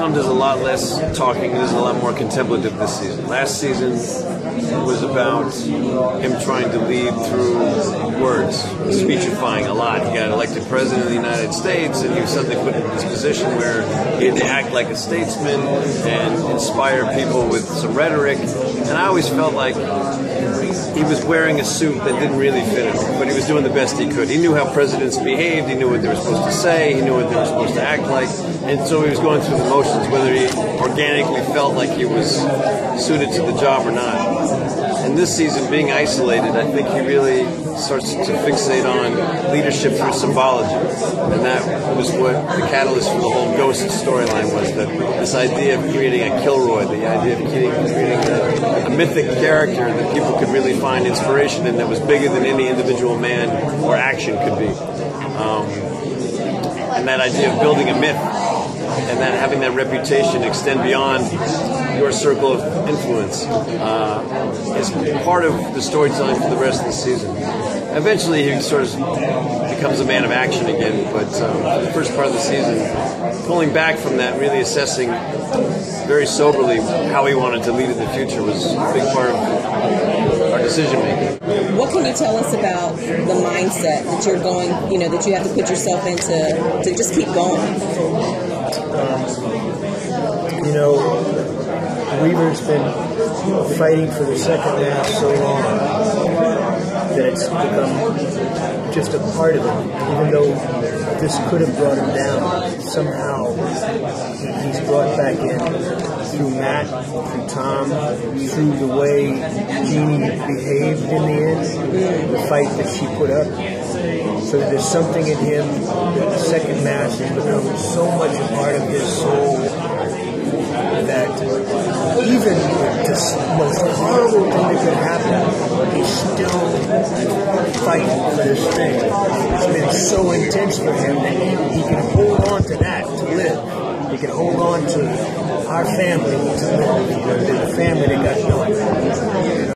Tom does a lot less talking, does a lot more contemplative this season. Last season was about him trying to lead through words, speechifying a lot. He got elected president of the United States, and he was suddenly put in this position where he had to act like a statesman and inspire people with some rhetoric. And I always felt like he was wearing a suit that didn't really fit him, but he was doing the best he could. He knew how presidents behaved, he knew what they were supposed to say, he knew what they were supposed to act like, and so he was going through the motions, whether he organically felt like he was suited to the job or not. And this season, being isolated, I think he really starts to fixate on leadership through symbology. And that was what the catalyst for the whole Ghost storyline was, that this idea of creating a Kilroy, the idea of creating a mythic character that people could really find inspiration in, that was bigger than any individual man or action could be. And that idea of building a myth, and then having that reputation extend beyond your circle of influence is part of the storytelling for the rest of the season. Eventually he sort of becomes a man of action again, but the first part of the season, pulling back from that, really assessing very soberly how he wanted to lead in the future was a big part of our decision making. What can you tell us about the mindset that you're going, that you have to put yourself into to just keep going? Weaver's been fighting for the second half so long that it's become just a part of it. Even though this could have brought him down, somehow he's brought back in through Matt, through Tom, through the way Jeannie behaved in the end, the fight that she put up. So there's something in him that the second mass has become so much a part of his soul that even the most horrible thing that could happen, he's still fighting for this thing. It's been so intense for him that he can hold on to that to live. He can hold on to our family to live, the family that got built.